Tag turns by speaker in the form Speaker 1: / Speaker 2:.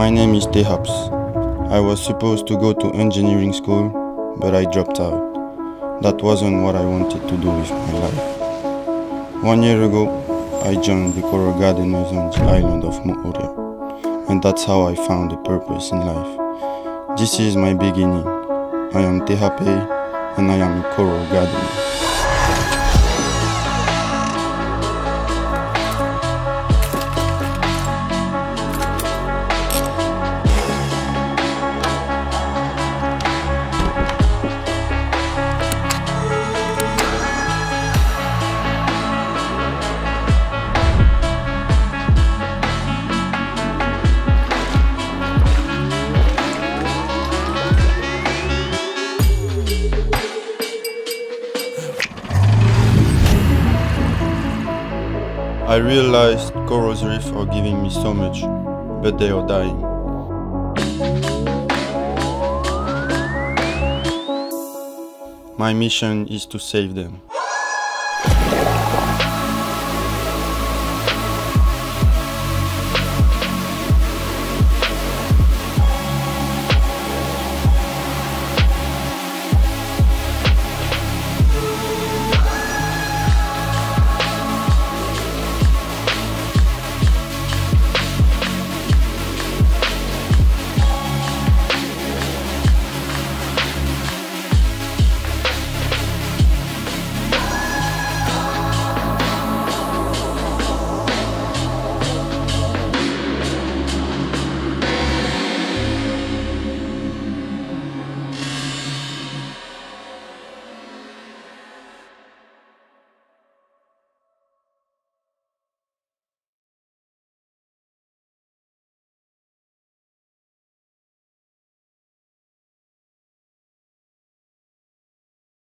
Speaker 1: My name is Tehaps. I was supposed to go to engineering school, but I dropped out. That wasn't what I wanted to do with my life. 1 year ago, I joined the coral gardeners on the island of Moorea, and that's how I found a purpose in life. This is my beginning. I am Tehape, and I am a coral gardener. I realized corals reef are giving me so much, but they are dying. My mission is to save them.